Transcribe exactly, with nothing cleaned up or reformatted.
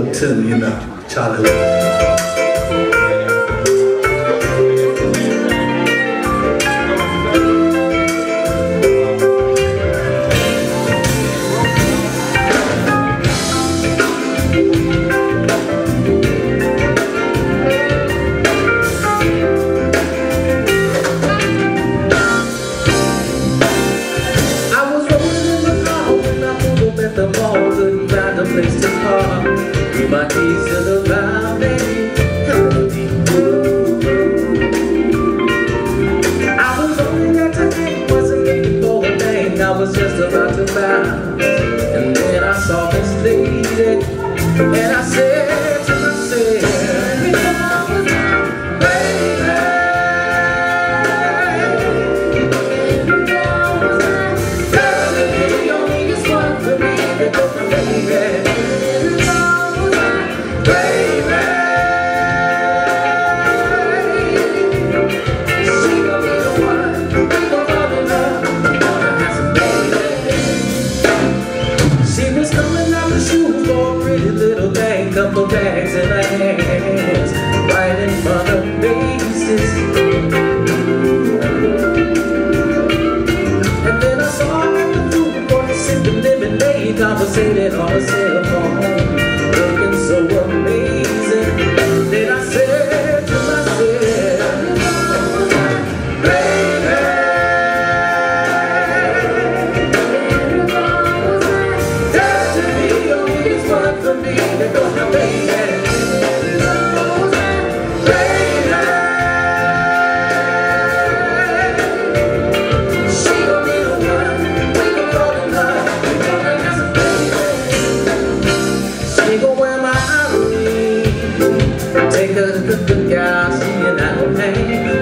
look too, you know. Charlie look. The mall, couldn't find a place to park. Threw my keys to the valley, melody. I was only got to hang, wasn't looking for a thing. I was just about to bounce, and then I saw this lady, and I said to myself, couple bags in her hands, right in front of faces. And then I saw her at the food court, sipping lemonade, conversating on her cell phone, looking so amazing. Then I said to myself, baby, destiny only is one for me. Take a good, good guy, see you now, man.